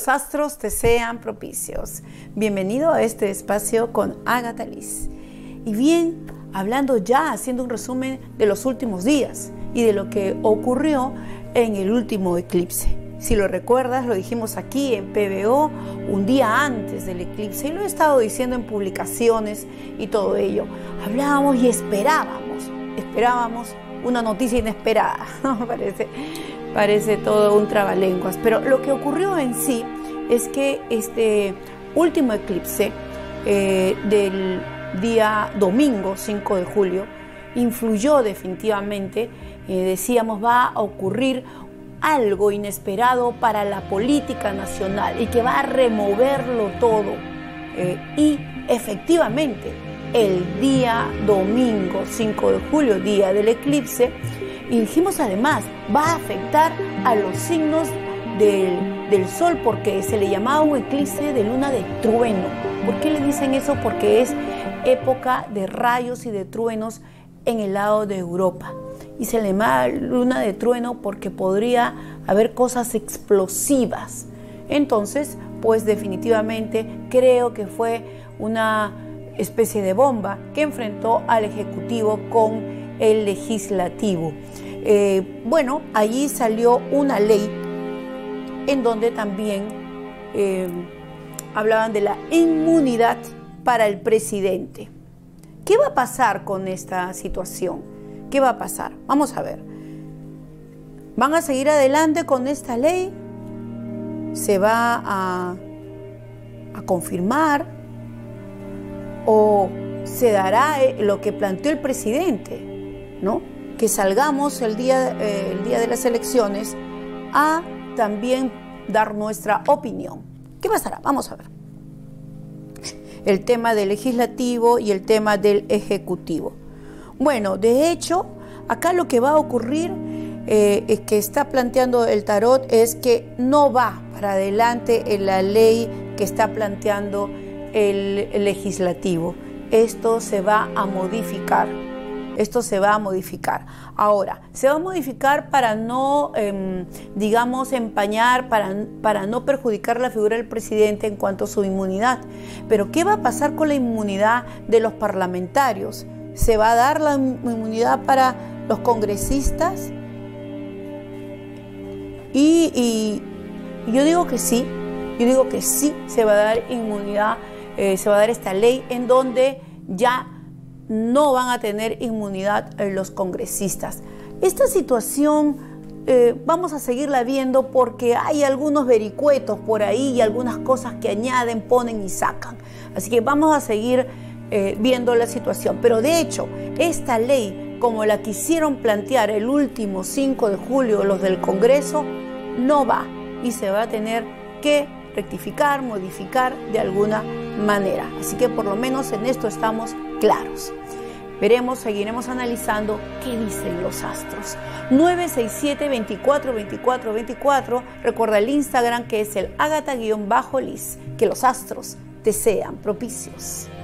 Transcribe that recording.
los astros te sean propicios. Bienvenido a este espacio con Ágata Liz. Y bien, hablando ya, haciendo un resumen de los últimos días y de lo que ocurrió en el último eclipse. Si lo recuerdas, lo dijimos aquí en PBO un día antes del eclipse y lo he estado diciendo en publicaciones y todo ello. Hablábamos y esperábamos una noticia inesperada, parece todo un trabalenguas, pero lo que ocurrió en sí es que este último eclipse del día domingo 5 de julio influyó definitivamente, decíamos, va a ocurrir algo inesperado para la política nacional y que va a removerlo todo. Y efectivamente, el día domingo 5 de julio, día del eclipse, y dijimos además, va a afectar a los signos del sol porque se le llamaba un eclipse de luna de trueno. ¿Por qué le dicen eso? Porque es época de rayos y de truenos en el lado de Europa. Y se le llama luna de trueno porque podría haber cosas explosivas. Entonces, pues definitivamente creo que fue una especie de bomba que enfrentó al Ejecutivo con el Legislativo. Bueno, allí salió una ley en donde también hablaban de la inmunidad para el presidente. ¿Qué va a pasar con esta situación? ¿Qué va a pasar? Vamos a ver. ¿Van a seguir adelante con esta ley? ¿Se va a confirmar? ¿O se dará lo que planteó el presidente, ¿no? Que salgamos el día de las elecciones a también dar nuestra opinión? ¿Qué pasará? Vamos a ver. El tema del legislativo y el tema del ejecutivo. Bueno, de hecho, acá lo que va a ocurrir es que está planteando el tarot es que no va para adelante en la ley que está planteando el legislativo. Esto se va a modificar. Ahora, se va a modificar para no, digamos, empañar, para no perjudicar la figura del presidente en cuanto a su inmunidad. Pero, ¿qué va a pasar con la inmunidad de los parlamentarios? ¿Se va a dar la inmunidad para los congresistas? Y yo digo que sí, se va a dar inmunidad, se va a dar esta ley en donde ya no van a tener inmunidad los congresistas. Esta situación vamos a seguirla viendo porque hay algunos vericuetos por ahí y algunas cosas que añaden, ponen y sacan. Así que vamos a seguir viendo la situación. Pero de hecho, esta ley, como la quisieron plantear el último 5 de julio los del Congreso, no va y se va a tener que rectificar, modificar de alguna manera. Así que por lo menos en esto estamos claros. Veremos, seguiremos analizando qué dicen los astros. 967-242424. Recuerda el Instagram que es el Ágata_Liz. Que los astros te sean propicios.